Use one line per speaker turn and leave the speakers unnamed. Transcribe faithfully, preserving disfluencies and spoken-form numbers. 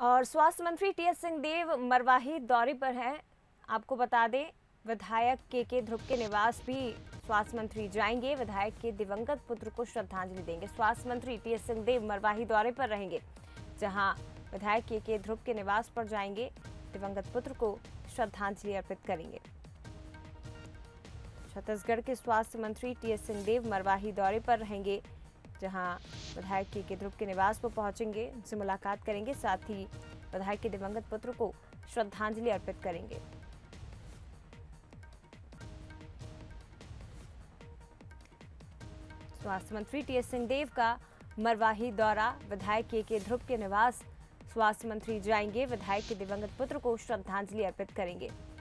और स्वास्थ्य मंत्री टीएस सिंहदेव मरवाही दौरे पर हैं। आपको बता दें, विधायक के के ध्रुव के निवास भी स्वास्थ्य मंत्री जाएंगे। विधायक के दिवंगत पुत्र को श्रद्धांजलि देंगे। स्वास्थ्य मंत्री टीएस सिंहदेव मरवाही दौरे पर रहेंगे, जहां विधायक के के ध्रुव के निवास पर जाएंगे, दिवंगत पुत्र को श्रद्धांजलि अर्पित करेंगे। छत्तीसगढ़ के स्वास्थ्य मंत्री टीएस सिंहदेव मरवाही दौरे पर रहेंगे, जहां विधायक के के ध्रुव के निवास पर पहुंचेंगे, उनसे मुलाकात करेंगे, साथ ही विधायक के दिवंगत पुत्र को श्रद्धांजलि अर्पित करेंगे। स्वास्थ्य मंत्री टीएस सिंहदेव का मरवाही दौरा, विधायक के के ध्रुव के निवास स्वास्थ्य मंत्री जाएंगे, विधायक के दिवंगत पुत्र को श्रद्धांजलि अर्पित करेंगे।